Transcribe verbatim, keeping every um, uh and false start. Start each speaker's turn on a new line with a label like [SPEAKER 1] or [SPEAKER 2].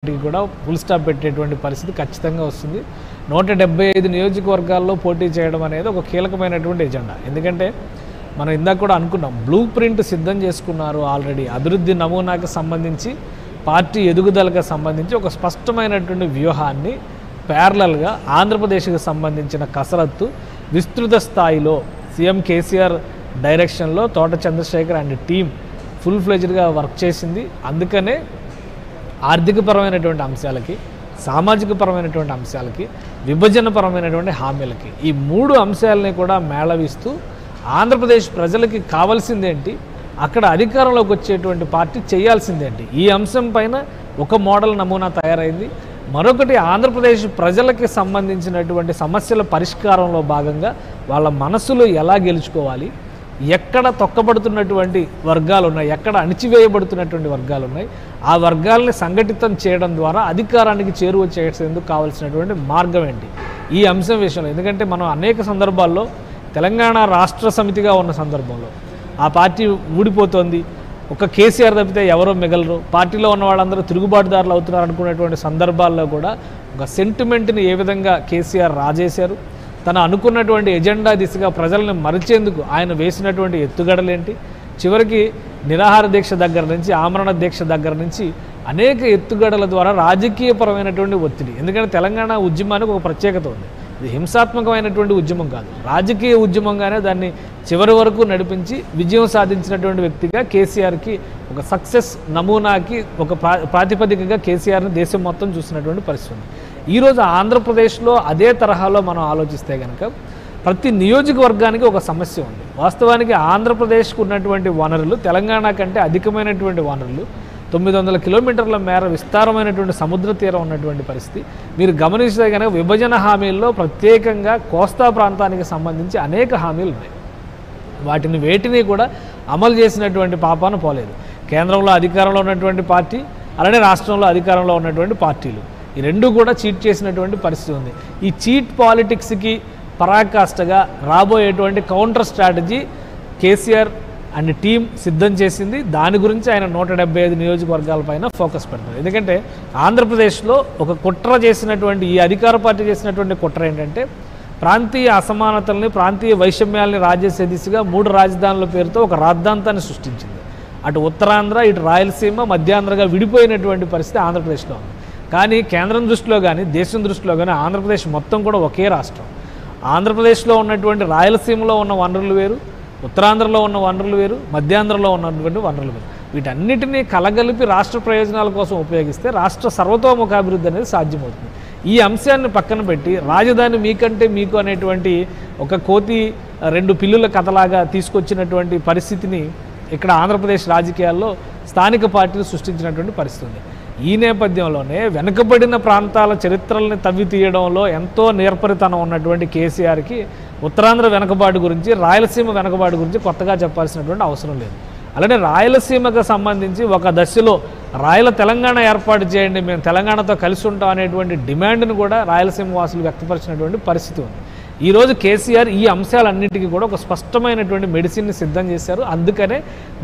[SPEAKER 1] వీటన్నిటికీ కూడా full stop పెట్టేటువంటి పరిస్థితి ఖచ్చితంగా వస్తుంది. నూట డెబ్బై ఐదు నియోజకవర్గాల్లో పోటీ చేయడం అనేది ఒక కీలకమైనటువంటి ఎజెండా. ఎందుకంటే మనం ఇందాక కూడా అనుకున్నాం, బ్లూ ప్రింట్ సిద్ధం చేసుకున్నారు ఆల్రెడీ. అభివృద్ధి నమూనాకి సంబంధించి, పార్టీ ఎదుగుదలకు సంబంధించి ఒక స్పష్టమైనటువంటి వ్యూహాన్ని ప్యారలల్గా ఆంధ్రప్రదేశ్కి సంబంధించిన కసరత్తు విస్తృత స్థాయిలో సీఎం కేసీఆర్ డైరెక్షన్లో Thota Chandrashekar and team full ఫ్లెజ్డ్గా వర్క్ చేసింది. అందుకనే ఆర్థికపరమైనటువంటి అంశాలకి, సామాజిక పరమైనటువంటి అంశాలకి, విభజనపరమైనటువంటి హామీలకి, ఈ మూడు అంశాలని కూడా మేళవిస్తూ ఆంధ్రప్రదేశ్ ప్రజలకి కావాల్సిందేంటి, అక్కడ అధికారంలోకి వచ్చేటువంటి పార్టీ చేయాల్సిందేంటి, ఈ అంశం పైన ఒక మోడల్ నమూనా తయారైంది. మరొకటి, ఆంధ్రప్రదేశ్ ప్రజలకి సంబంధించినటువంటి సమస్యల పరిష్కారంలో భాగంగా వాళ్ళ మనసులు ఎలా గెలుచుకోవాలి, ఎక్కడ తొక్కబడుతున్నటువంటి వర్గాలు ఉన్నాయి, ఎక్కడ అణిచివేయబడుతున్నటువంటి వర్గాలు ఉన్నాయి, ఆ వర్గాలని సంఘటితం చేయడం ద్వారా అధికారానికి చేరువ చేసేందుకు కావాల్సినటువంటి మార్గం ఏంటి, ఈ అంశం విషయంలో. ఎందుకంటే మనం అనేక సందర్భాల్లో తెలంగాణ రాష్ట్ర సమితిగా ఉన్న సందర్భంలో ఆ పార్టీ ఊడిపోతోంది, ఒక కేసీఆర్ తప్పితే ఎవరో మిగలరు, పార్టీలో ఉన్న వాళ్ళందరూ తిరుగుబాటుదారులు అవుతున్నారు అనుకునేటువంటి సందర్భాల్లో కూడా ఒక సెంటిమెంట్ని ఏ విధంగా కేసీఆర్ రాజేశారు, తను అనుకున్నటువంటి ఎజెండా దిశగా ప్రజలను మరిచేందుకు ఆయన వేసినటువంటి ఎత్తుగడలేంటి, చివరికి నిరాహార దీక్ష దగ్గర నుంచి, ఆమరణ దీక్ష దగ్గర నుంచి అనేక ఎత్తుగడల ద్వారా రాజకీయపరమైనటువంటి ఒత్తిడి. ఎందుకంటే తెలంగాణ ఉద్యమానికి ఒక ప్రత్యేకత ఉంది, ఇది హింసాత్మకమైనటువంటి ఉద్యమం కాదు, రాజకీయ ఉద్యమంగానే దాన్ని చివరి వరకు నడిపించి విజయం సాధించినటువంటి వ్యక్తిగా కేసీఆర్కి ఒక సక్సెస్ నమూనాకి ఒక ప్రా ప్రాతిపదికగా కేసీఆర్ని దేశం మొత్తం చూసినటువంటి పరిస్థితి ఉంది. ఈరోజు ఆంధ్రప్రదేశ్లో అదే తరహాలో మనం ఆలోచిస్తే కనుక ప్రతి నియోజకవర్గానికి ఒక సమస్య ఉంది. వాస్తవానికి ఆంధ్రప్రదేశ్కు ఉన్నటువంటి వనరులు తెలంగాణ కంటే అధికమైనటువంటి వనరులు, తొమ్మిది వందల కిలోమీటర్ల మేర విస్తారమైనటువంటి సముద్ర తీరం ఉన్నటువంటి పరిస్థితి. మీరు గమనిస్తే కనుక విభజన హామీల్లో ప్రత్యేకంగా కోస్తా ప్రాంతానికి సంబంధించి అనేక హామీలు ఉన్నాయి. వాటిని వేటిని కూడా అమలు చేసినటువంటి పాపాన పోలేదు. కేంద్రంలో అధికారంలో ఉన్నటువంటి పార్టీ, అలానే రాష్ట్రంలో అధికారంలో ఉన్నటువంటి పార్టీలు, ఈ రెండు కూడా చీట్ చేసినటువంటి పరిస్థితి ఉంది. ఈ చీట్ పాలిటిక్స్కి పరాకాష్ఠగా రాబోయేటువంటి counter strategy KCR and team సిద్ధం చేసింది. దాని గురించి ఆయన నూట డెబ్బై ఐదు నియోజకవర్గాలపైన ఫోకస్ పెడతారు. ఎందుకంటే ఆంధ్రప్రదేశ్లో ఒక కుట్ర చేసినటువంటి ఈ అధికార పార్టీ చేసినటువంటి కుట్ర ఏంటంటే ప్రాంతీయ అసమానతల్ని, ప్రాంతీయ వైషమ్యాలని రాజేసే దిశగా మూడు రాజధానుల పేరుతో ఒక రాద్ధాంతాన్ని సృష్టించింది. అటు ఉత్తరాంధ్ర, ఇటు రాయలసీమ, మధ్యాంధ్రగా విడిపోయినటువంటి పరిస్థితి ఆంధ్రప్రదేశ్లో ఉంది. కానీ కేంద్రం దృష్టిలో కానీ, దేశం దృష్టిలో కానీ ఆంధ్రప్రదేశ్ మొత్తం కూడా ఒకే రాష్ట్రం. ఆంధ్రప్రదేశ్లో ఉన్నటువంటి రాయలసీమలో ఉన్న వనరులు వేరు, ఉత్తరాంధ్రలో ఉన్న వనరులు వేరు, మధ్యాంధ్రలో ఉన్నటువంటి వనరులు వేరు. వీటన్నిటినీ కలగలిపి రాష్ట్ర ప్రయోజనాల కోసం ఉపయోగిస్తే రాష్ట్ర సర్వతోముఖాభివృద్ధి అనేది సాధ్యమవుతుంది. ఈ అంశాన్ని పక్కన పెట్టి రాజధాని మీకంటే మీకు అనేటువంటి ఒక కోతి రెండు పిల్లుల కథలాగా తీసుకొచ్చినటువంటి పరిస్థితిని ఇక్కడ ఆంధ్రప్రదేశ్ రాజకీయాల్లో స్థానిక పార్టీలు సృష్టించినటువంటి పరిస్థితి ఉంది. ఈ నేపథ్యంలోనే వెనుకబడిన ప్రాంతాల చరిత్రల్ని తవ్వి తీయడంలో ఎంతో నేర్పరితనం ఉన్నటువంటి కేసీఆర్కి ఉత్తరాంధ్ర వెనుకబాటు గురించి, రాయలసీమ వెనుకబాటు గురించి కొత్తగా చెప్పాల్సినటువంటి అవసరం లేదు. అలానే రాయలసీమకు సంబంధించి ఒక దశలో రాయల తెలంగాణ ఏర్పాటు చేయండి, మేము తెలంగాణతో కలిసి ఉంటాం అనేటువంటి డిమాండ్ను కూడా రాయలసీమ వాసులు వ్యక్తపరిచినటువంటి పరిస్థితి ఉంది. ఈరోజు కేసీఆర్ ఈ అంశాలన్నింటికీ కూడా ఒక స్పష్టమైనటువంటి మెడిసిన్ని సిద్ధం చేశారు. అందుకనే